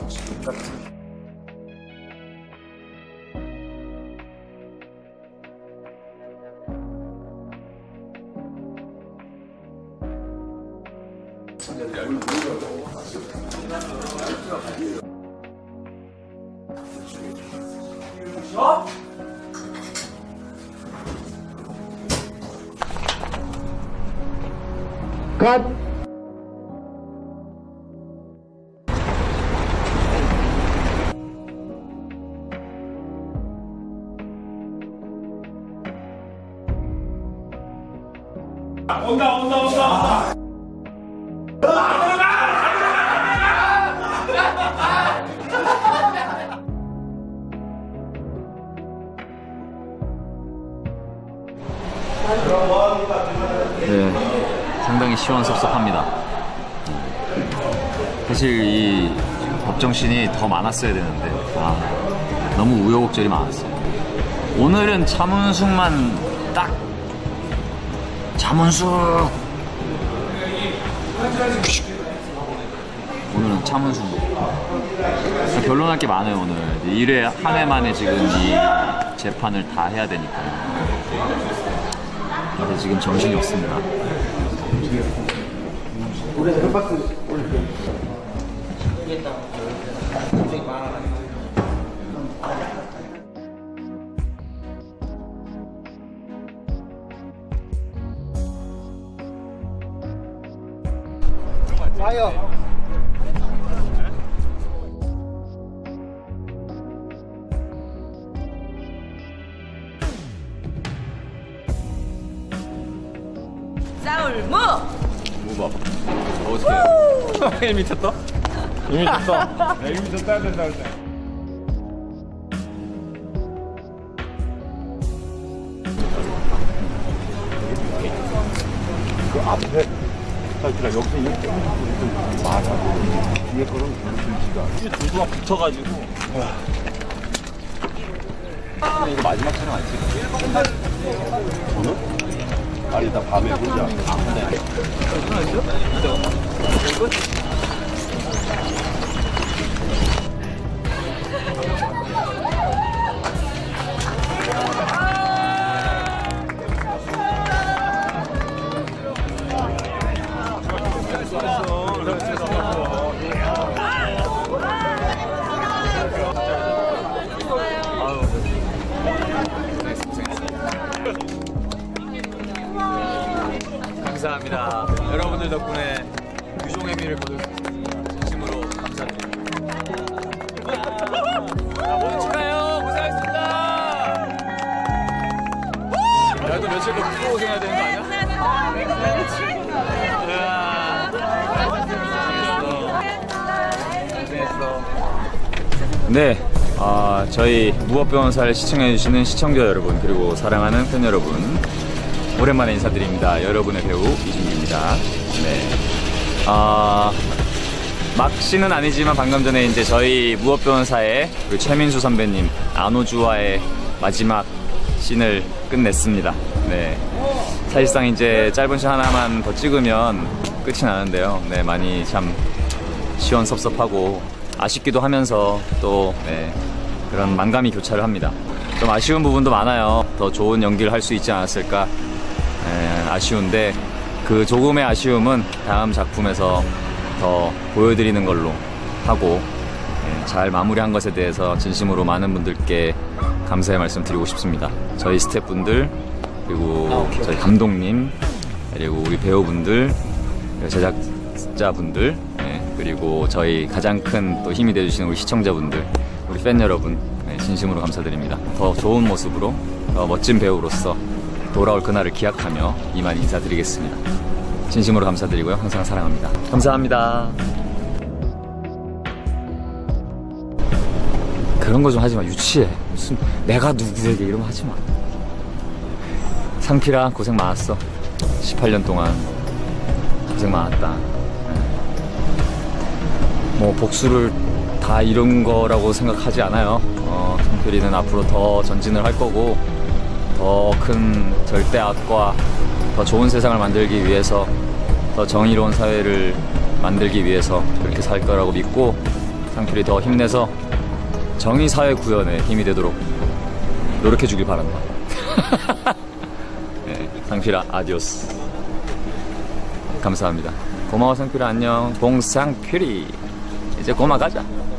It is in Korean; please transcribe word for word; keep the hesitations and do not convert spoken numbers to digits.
컷! 온다 온다 온다 네, 상당히 시원섭섭합니다. 사실 이 법정신이 더 많았어야 되는데 아, 너무 우여곡절이 많았어요. 오늘은 차문숙만 딱 차문숙 오늘은 차문숙 결론할 게 많아요. 오늘 일 회 한 회 만에 지금 이 재판을 다 해야 되니까요. 근데 지금 정신이 없습니다. 와요. 싸울무! 무법. 어떻게 일 미터 떠? 일 미터 떠. 일 미터 떠야 된다 그때. 그 앞에 사실은 여기서 이렇게 많아. 뒤에 거는 글씨가 두두가 붙어가지고. 근데 이거 마지막 촬영 아니지? 오늘? 아니 나 밤에 혼자. 아, 네. 감사합니다. 여러분들 덕분에 유종의 미를 거둘 수 있습니다. 진심으로 감사드립니다. 자, 모두 축하해요. 고생하셨습니다. 야, 또 며칠 더 풀고 고생해야 되는 거 아니야? 고생했어. 네, 어, 저희 무법변호사를 시청해주시는 시청자 여러분, 그리고 사랑하는 팬 여러분, 오랜만에 인사드립니다. 여러분의 배우 이준규입니다. 네. 어, 막시는 아니지만 방금 전에 이제 저희 무법변호사의 그 최민수 선배님 안호주와의 마지막 씬을 끝냈습니다. 네. 사실상 이제 짧은 씬 하나만 더 찍으면 끝이 나는데요. 네, 많이 참 시원섭섭하고 아쉽기도 하면서 또 네, 그런 만감이 교차를 합니다. 좀 아쉬운 부분도 많아요. 더 좋은 연기를 할 수 있지 않았을까. 에, 아쉬운데 그 조금의 아쉬움은 다음 작품에서 더 보여드리는 걸로 하고 에, 잘 마무리한 것에 대해서 진심으로 많은 분들께 감사의 말씀 드리고 싶습니다. 저희 스태프분들, 그리고 저희 감독님, 그리고 우리 배우분들, 제작자분들, 에, 그리고 저희 가장 큰 또 힘이 되어주시는 우리 시청자분들, 우리 팬 여러분, 에, 진심으로 감사드립니다. 더 좋은 모습으로, 더 멋진 배우로서 돌아올 그날을 기약하며 이만 인사드리겠습니다. 진심으로 감사드리고요. 항상 사랑합니다. 감사합니다. 그런 거 좀 하지 마. 유치해. 무슨 내가 누구에게 이런 거 하지 마. 상필아 고생 많았어. 십팔 년 동안 고생 많았다. 뭐 복수를 다 이룬 거라고 생각하지 않아요. 어, 상필이는 앞으로 더 전진을 할 거고 더 큰 절대 악과 더 좋은 세상을 만들기 위해서, 더 정의로운 사회를 만들기 위해서 그렇게 살 거라고 믿고 상필이 더 힘내서 정의사회 구현에 힘이 되도록 노력해주길 바란다. 네, 상필아 아디오스. 감사합니다. 고마워 상필아 안녕. 봉상필이 이제 고마 가자.